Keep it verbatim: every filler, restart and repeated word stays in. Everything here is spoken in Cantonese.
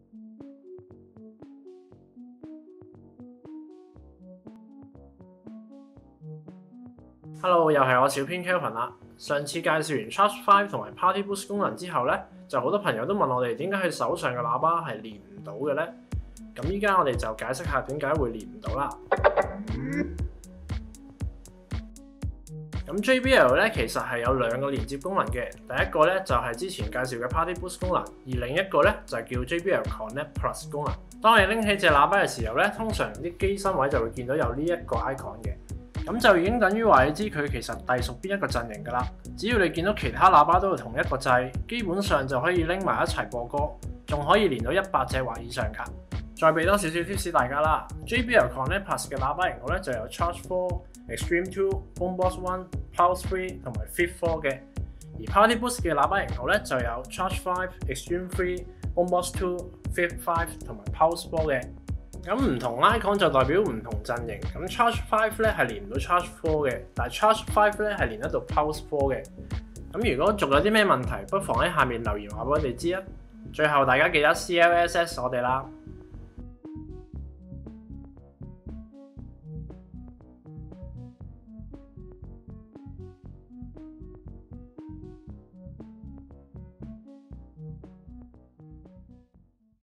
Hello， 又係我小編 Kelvin 啦。上次介紹完 Charge 五同埋 Party Boost 功能之後咧，就好多朋友都問我哋點解佢手上嘅喇叭係連唔到嘅咧？咁依家我哋就解釋下點解會連唔到啦。咁 J B L 咧其實係有兩個連接功能嘅，第一個咧就係之前介紹嘅 Party Boost 功能，而另一個咧就係叫 J B L Connect Plus 功能。當你拎起隻喇叭嘅時候咧，通常啲機身位就會見到有呢一個 icon 嘅。咁就已經等於話你知佢其實隸屬邊一個陣營㗎啦。只要你見到其他喇叭都有同一個掣，基本上就可以拎埋一齊播歌，仲可以連到一百隻或以上㗎。再俾多少少 tips 大家啦 ，J B L Connect Plus 嘅喇叭型號咧就有 Charge 四、Extreme 二、Boombox 一、Pulse 三同埋 Fit 四嘅。而 Party Boost 嘅喇叭型號咧就有 Charge 五、Extreme 三、Boombox 二、Fit 五同埋 Pulse 四嘅。咁唔同 icon 就代表唔同陣營。咁 Charge 五咧係連唔到 Charge 四嘅，但係 Charge 五咧係連得到 Pulse 四嘅。咁如果仲有啲咩問題，不妨喺下面留言話俾我哋知啊。最後大家記得 C L S S 我哋啦。